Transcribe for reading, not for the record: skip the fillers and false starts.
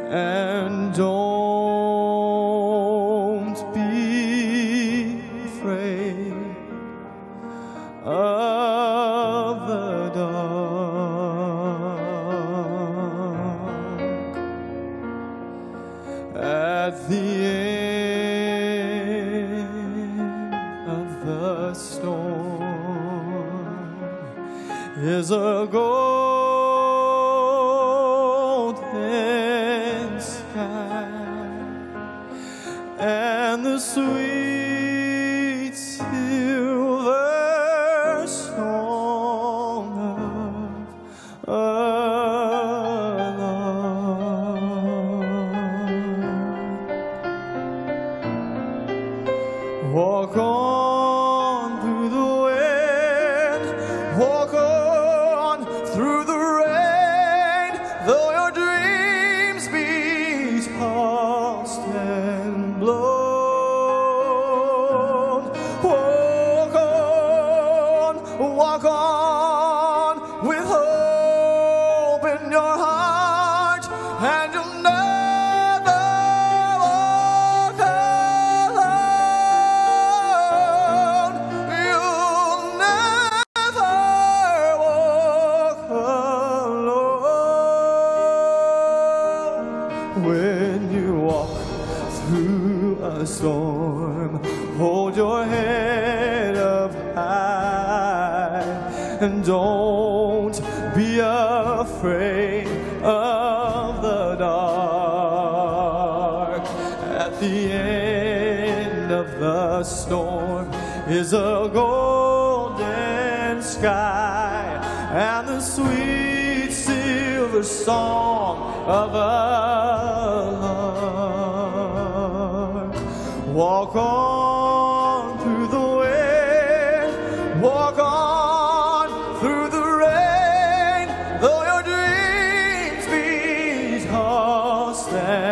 and don't be afraid of the dark. At the end of the storm is a golden sky and the sweet silver song of love. Walk on through the wind, walk on through the rain, though your dreams be tossed and blown. Walk on with hope in your heart, and you'll never walk alone. You'll never walk alone. When you walk through a storm, hold your head up high and don't be afraid of the dark. At the end of the storm is a golden sky and the sweet silver song of a lark. Walk on through the wind, walk on through the rain, though your dreams be tossed and